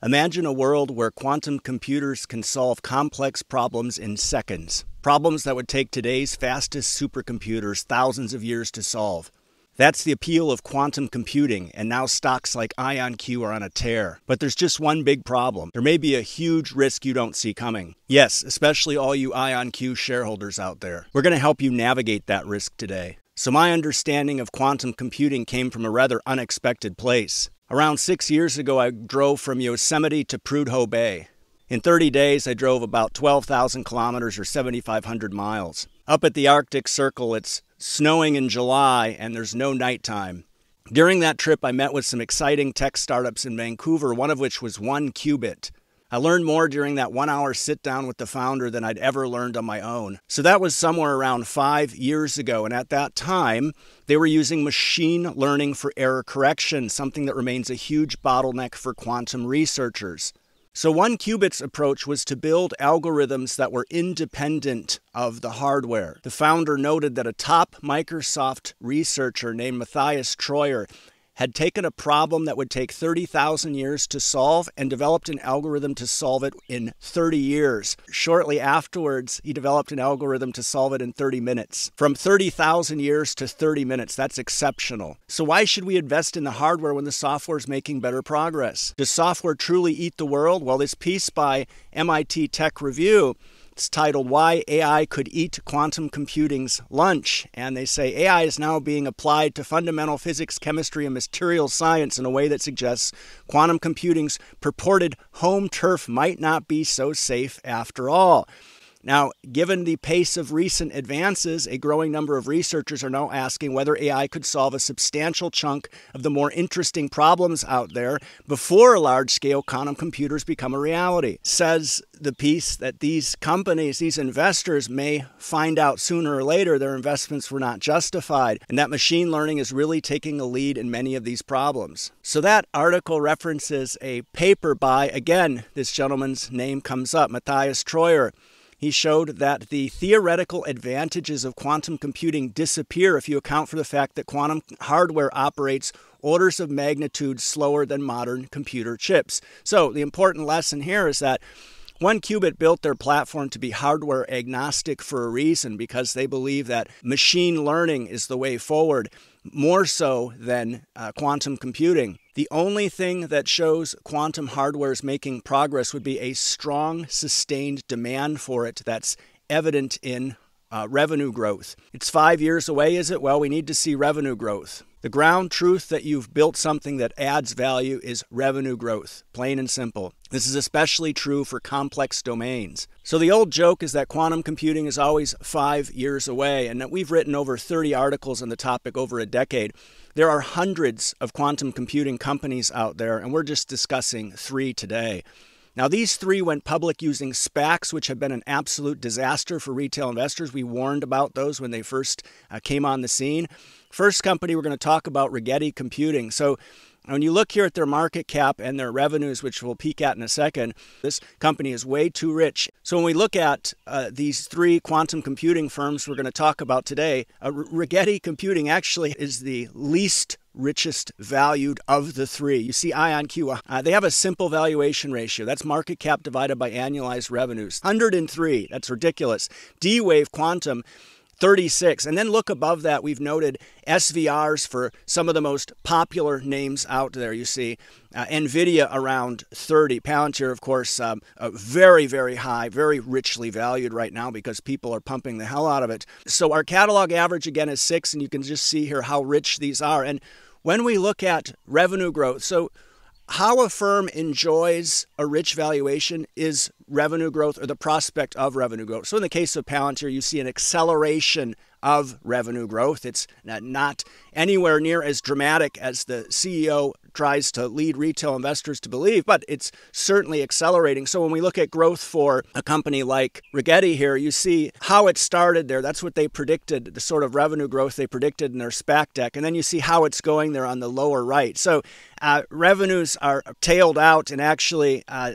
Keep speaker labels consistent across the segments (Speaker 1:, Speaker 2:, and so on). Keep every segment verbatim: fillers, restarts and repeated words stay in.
Speaker 1: Imagine a world where quantum computers can solve complex problems in seconds. Problems that would take today's fastest supercomputers thousands of years to solve. That's the appeal of quantum computing, and now stocks like IonQ are on a tear. But there's just one big problem. There may be a huge risk you don't see coming. Yes, especially all you IonQ shareholders out there. We're going to help you navigate that risk today. So my understanding of quantum computing came from a rather unexpected place. Around six years ago, I drove from Yosemite to Prudhoe Bay. In thirty days, I drove about twelve thousand kilometers or seventy-five hundred miles. Up at the Arctic Circle, it's snowing in July and there's no nighttime. During that trip, I met with some exciting tech startups in Vancouver, one of which was one qubit. I learned more during that one-hour sit-down with the founder than I'd ever learned on my own. So that was somewhere around five years ago, and at that time, they were using machine learning for error correction, something that remains a huge bottleneck for quantum researchers. So one qubit's approach was to build algorithms that were independent of the hardware. The founder noted that a top Microsoft researcher named Matthias Troyer had taken a problem that would take thirty thousand years to solve and developed an algorithm to solve it in thirty years. Shortly afterwards, he developed an algorithm to solve it in thirty minutes. From thirty thousand years to thirty minutes, that's exceptional. So why should we invest in the hardware when the software is making better progress? Does software truly eat the world? Well, this piece by M I T Tech Review, it's titled Why A I Could Eat Quantum Computing's Lunch. And they say A I is now being applied to fundamental physics, chemistry, and material science in a way that suggests quantum computing's purported home turf might not be so safe after all. Now, given the pace of recent advances, a growing number of researchers are now asking whether A I could solve a substantial chunk of the more interesting problems out there before large-scale quantum computers become a reality. Says the piece that these companies, these investors may find out sooner or later their investments were not justified, and that machine learning is really taking a lead in many of these problems. So that article references a paper by, again, this gentleman's name comes up, Matthias Troyer. He showed that the theoretical advantages of quantum computing disappear if you account for the fact that quantum hardware operates orders of magnitude slower than modern computer chips. So the important lesson here is that one qubit built their platform to be hardware agnostic for a reason, because they believe that machine learning is the way forward, more so than uh, quantum computing. The only thing that shows quantum hardware is making progress would be a strong, sustained demand for it that's evident in uh, revenue growth. It's five years away, is it? Well, we need to see revenue growth. The ground truth that you've built something that adds value is revenue growth, plain and simple. This is especially true for complex domains. So the old joke is that quantum computing is always five years away, and that we've written over thirty articles on the topic over a decade. There are hundreds of quantum computing companies out there, and we're just discussing three today. Now, these three went public using SPACs, which have been an absolute disaster for retail investors. We warned about those when they first uh, came on the scene. First company we're going to talk about, Rigetti Computing. So when you look here at their market cap and their revenues, which we'll peek at in a second, this company is way too rich. So when we look at uh, these three quantum computing firms we're going to talk about today, uh, Rigetti Computing actually is the least richest valued of the three. You see IonQ, uh, they have a simple valuation ratio. That's market cap divided by annualized revenues. one hundred three, that's ridiculous. D-Wave Quantum, thirty-six. And then look above that, we've noted S V Rs for some of the most popular names out there. You see uh, NVIDIA around thirty. Palantir, of course, um, uh, very, very high, very richly valued right now because people are pumping the hell out of it. So our catalog average, again, is six, and you can just see here how rich these are. And when we look at revenue growth, so how a firm enjoys a rich valuation is revenue growth, or the prospect of revenue growth. So in the case of Palantir, you see an acceleration of revenue growth. It's not anywhere near as dramatic as the C E O tries to lead retail investors to believe, but it's certainly accelerating. So when we look at growth for a company like Rigetti here, you see how it started there. That's what they predicted, the sort of revenue growth they predicted in their SPAC deck. And then you see how it's going there on the lower right. So uh, revenues are tailed out, and actually uh,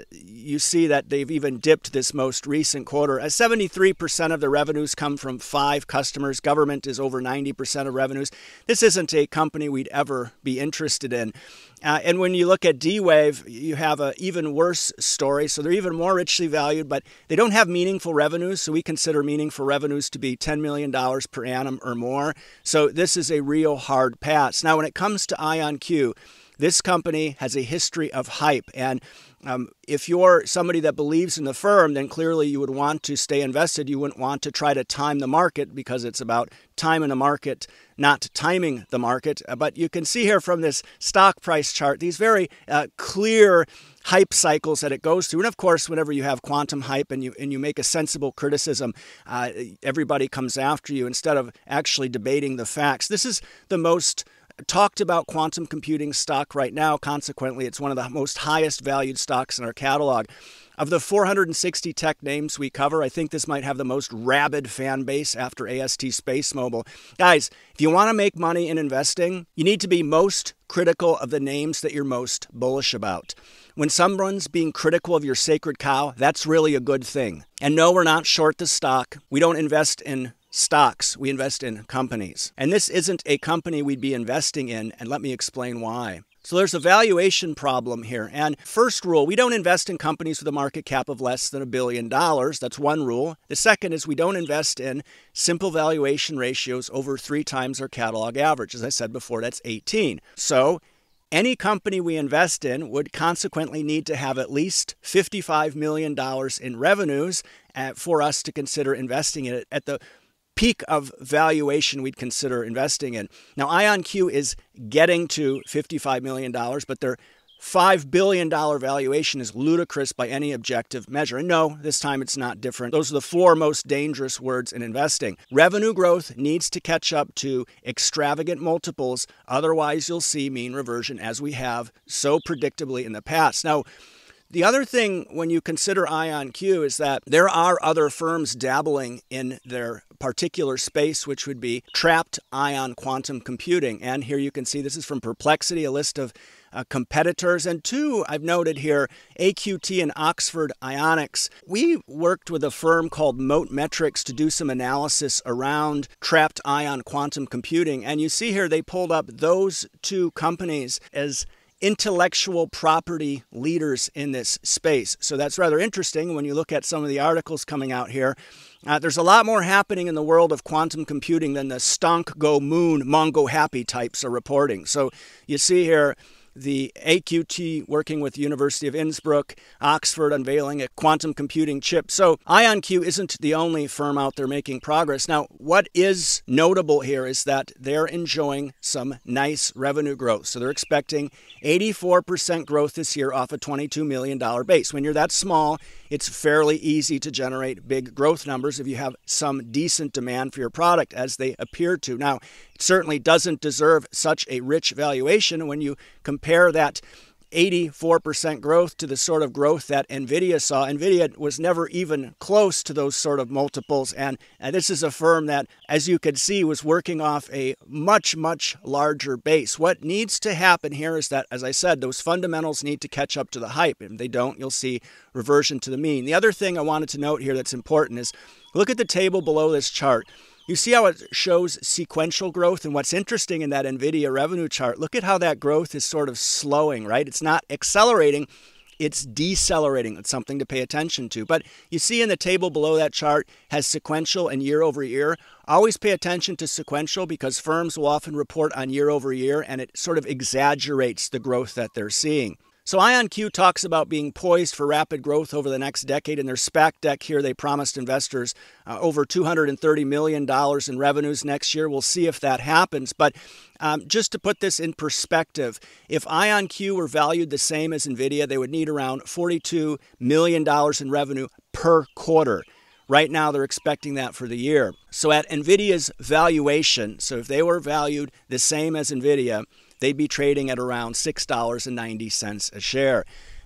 Speaker 1: you see that they've even dipped this most recent quarter. As seventy-three percent of the revenues come from five customers. Government is over ninety percent of revenues. This isn't a company we'd ever be interested in. Uh, and when you look at D-Wave, you have an even worse story. So they're even more richly valued, but they don't have meaningful revenues. So we consider meaningful revenues to be ten million dollars per annum or more. So this is a real hard pass. Now, when it comes to IonQ, this company has a history of hype. And um, if you're somebody that believes in the firm, then clearly you would want to stay invested. You wouldn't want to try to time the market, because it's about timing the market, not timing the market. But you can see here from this stock price chart, these very uh, clear hype cycles that it goes through. And of course, whenever you have quantum hype and you and you make a sensible criticism, uh, everybody comes after you instead of actually debating the facts. This is the most talked about quantum computing stock right now. Consequently, it's one of the most highest valued stocks in our catalog. Of the four hundred sixty tech names we cover, I think this might have the most rabid fan base after A S T Space Mobile. Guys, if you want to make money in investing, you need to be most critical of the names that you're most bullish about. When someone's being critical of your sacred cow, that's really a good thing. And no, we're not short the stock. We don't invest in stocks, we invest in companies. And this isn't a company we'd be investing in, and let me explain why. So there's a valuation problem here. And first rule, we don't invest in companies with a market cap of less than a billion dollars. That's one rule. The second is we don't invest in simple valuation ratios over three times our catalog average. As I said before, that's eighteen. So any company we invest in would consequently need to have at least fifty-five million dollars in revenues for us to consider investing in it at the peak of valuation we'd consider investing in. Now, IonQ is getting to fifty-five million dollars, but their five billion dollars valuation is ludicrous by any objective measure. And no, this time it's not different. Those are the four most dangerous words in investing. Revenue growth needs to catch up to extravagant multiples. Otherwise, you'll see mean reversion, as we have so predictably in the past. Now, the other thing when you consider IonQ is that there are other firms dabbling in their particular space, which would be trapped ion quantum computing. And here you can see this is from Perplexity, a list of uh, competitors. And two, I've noted here, A Q T and Oxford Ionics. We worked with a firm called Moat Metrics to do some analysis around trapped ion quantum computing. And you see here they pulled up those two companies as intellectual property leaders in this space. So that's rather interesting when you look at some of the articles coming out here. Uh, there's a lot more happening in the world of quantum computing than the stonk go moon, mongo happy types are reporting. So you see here the A Q T working with the University of Innsbruck, Oxford unveiling a quantum computing chip. So IonQ isn't the only firm out there making progress. Now, what is notable here is that they're enjoying some nice revenue growth. So they're expecting eighty-four percent growth this year off a twenty-two million dollars base. When you're that small, it's fairly easy to generate big growth numbers if you have some decent demand for your product, as they appear to. Now, it certainly doesn't deserve such a rich valuation when you compare that eighty-four percent growth to the sort of growth that NVIDIA saw. NVIDIA was never even close to those sort of multiples. And, and this is a firm that, as you could see, was working off a much, much larger base. What needs to happen here is that, as I said, those fundamentals need to catch up to the hype. If they don't, you'll see reversion to the mean. The other thing I wanted to note here that's important is look at the table below this chart. You see how it shows sequential growth? And what's interesting in that NVIDIA revenue chart, look at how that growth is sort of slowing, right? It's not accelerating, it's decelerating. It's something to pay attention to. But you see in the table below that chart has sequential and year over year. Always pay attention to sequential because firms will often report on year over year and it sort of exaggerates the growth that they're seeing. So IonQ talks about being poised for rapid growth over the next decade. In their SPAC deck here, they promised investors uh, over two hundred thirty million dollars in revenues next year. We'll see if that happens. But um, just to put this in perspective, if IonQ were valued the same as NVIDIA, they would need around forty-two million dollars in revenue per quarter. Right now, they're expecting that for the year. So at NVIDIA's valuation, so if they were valued the same as NVIDIA, they'd be trading at around six dollars and ninety cents a share.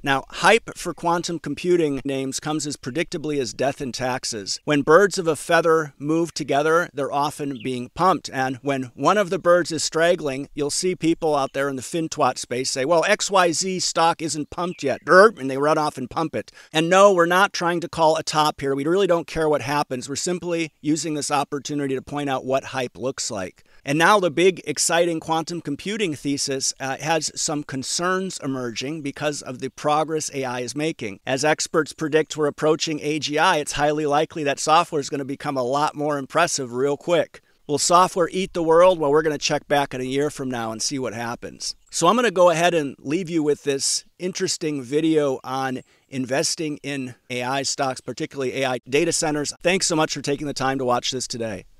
Speaker 1: Now, hype for quantum computing names comes as predictably as death and taxes. When birds of a feather move together, they're often being pumped. And when one of the birds is straggling, you'll see people out there in the FinTwat space say, well, X Y Z stock isn't pumped yet. And they run off and pump it. And no, we're not trying to call a top here. We really don't care what happens. We're simply using this opportunity to point out what hype looks like. And now the big, exciting quantum computing thesis uh, has some concerns emerging because of the progress A I is making. As experts predict we're approaching A G I, it's highly likely that software is going to become a lot more impressive real quick. Will software eat the world? Well, we're going to check back in a year from now and see what happens. So I'm going to go ahead and leave you with this interesting video on investing in A I stocks, particularly A I data centers. Thanks so much for taking the time to watch this today.